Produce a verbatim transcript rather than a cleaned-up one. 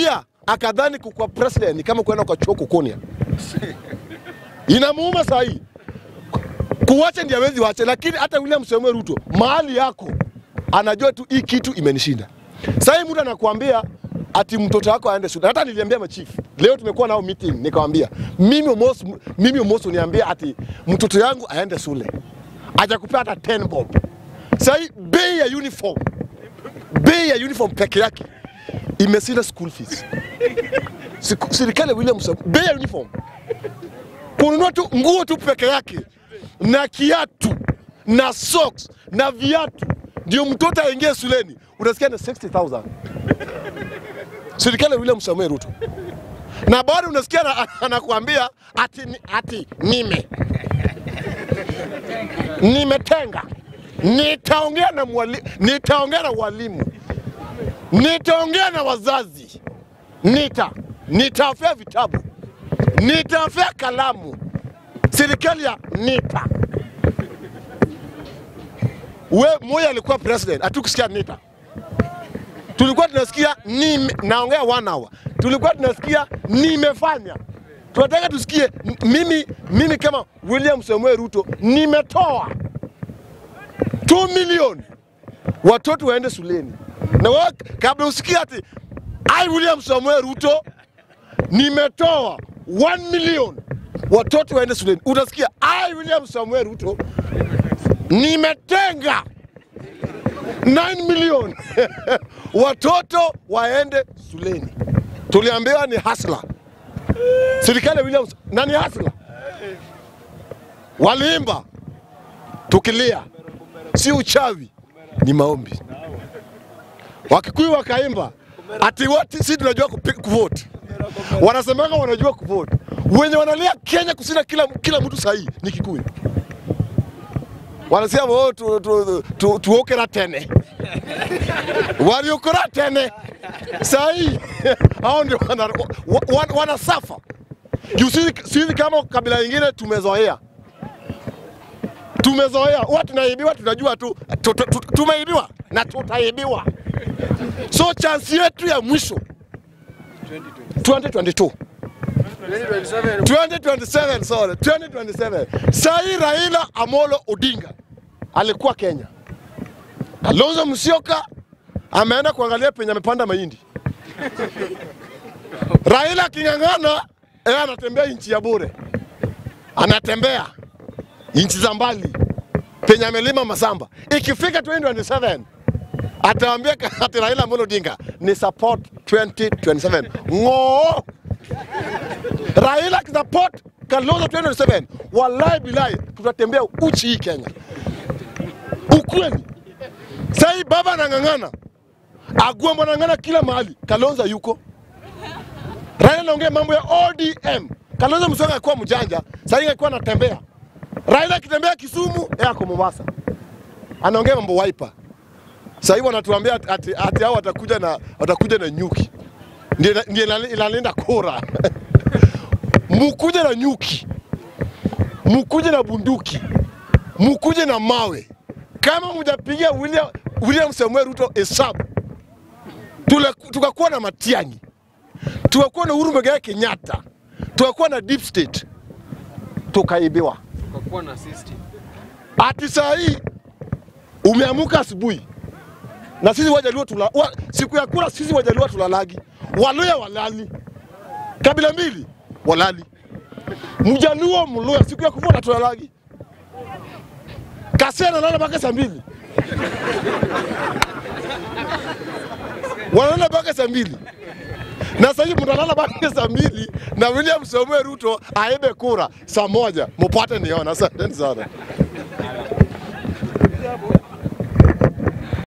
Tulimwambia akadhani kukua president ni kama kuenda kwa chuo kukonia. Inamuuma saa hii. Kuwacha ndiye hawezi wacha, lakini hata William Samoei Ruto mahali yako anajua tu hii kitu imenishinda. Sasa hii mtu anakuambia ati mtoto wako aende shule. Hata niliambia machifu. Leo tumekuwa nao meeting nikamwambia mimi almost mimi almost uniambia ati mtoto yangu aende shule. Hajakupea hata ten bob. Sasa hii bei ya uniform. Bei ya uniform peke yake imeshinda school fees. Serikali William Samoei bei ya uniform. Kununua tu nguo tu peke yake na kiatu na socks na viatu ndio mtoto aingie shuleni unasikia na sixty thousand. Serikali William Samoei Ruto. Na bado unasikia anakuambia ati ati nime nimetenga. Nitaongea na mwalimu, nitaongea na walimu. Nitaongea na wazazi. Nita nitafia vitabu. Nitafia kalamu. Serikali ya nita. We Moi alikuwa president, hatukusikia nita. Tulikuwa tunasikia ni naongea one hour. Tulikuwa tunasikia nimefanya. Tunataka tusikie mimi mimi kama William Samoei Ruto nimetoa two million watoto waende shuleni. Na wewe kabla usikie ati I William Samoei Ruto nimetoa one million watoto waende shuleni. Utasikia I William Samoei Ruto nimetenga nine million watoto waende shuleni. Tuliambiwa ni hasla. Serikali William nani hasla? Waliimba tukilia. Si uchawi, ni maombi. Wakikuyu wakaimba ati wote sisi tunajua kuvote. Wanasemanga wanajua kuvote. Wenye wanalia Kenya kusina kila kila mtu sahihi ni Kikuyu. Wanasema wao tu tu tu tuokera tene. Waliokora tene. Sahi hao ndio wana wana safa. Sisi sisi kama kabila nyingine tumezoea. Tumezoea. Watu tunaibiwa tunajua tu tumeibiwa na tutaibiwa. So chance yetu ya mwisho twenty twenty-two twenty twenty-seven sorry twenty twenty-seven. Sai Raila Amolo Odinga alikuwa Kenya. Kalonzo Musyoka ameenda kuangalia penye amepanda mahindi. Raila kingangana yeye anatembea nchi ya bure. Anatembea nchi za mbali penye amelima masamba. Ikifika twenty twenty-seven ataambia ati Raila Amolo Odinga ni support twenty twenty-seven. Ngo Raila support Kalonzo twenty twenty-seven. Wallahi billahi tutatembea uchi hii Kenya. Ukweli. Sai baba anangangana. Agomba anangangana kila mahali. Kalonzo yuko. Raila anaongea mambo ya O D M. Kalonzo Musyoka alikuwa mjanja, sasa alikuwa anatembea. Raila akitembea Kisumu, yeye ako Mombasa. Anaongea mambo wiper. Sasa hivi wanatuambia ati ati hao watakuja na watakuja na nyuki. Ndiye ndiye inalinda kura. Mukuje na nyuki. Mukuje na bunduki. Mukuje na mawe. Kama mjapigia William William Samoei Ruto hesabu. Tukakuwa na Matiang'i. Tukakuwa na Uhuru Kenyatta. Tukakuwa na deep state. Tukaibiwa. Tukakuwa na system. Ati saa hii umeamuka asubuhi. Na sisi Wajaluo tula wa, siku ya kura sisi Wajaluo tulalagi. Waluya walali. Kabila mbili walali. Mjaluo Mluya siku ya kura tulalagi. Kasera nalala mpaka saa mbili. Wanalala mpaka saa mbili. Na sasa hivi mtalala mpaka saa mbili na William Samoei Ruto aibe kura saa moja. Mpate niona. Asante sana.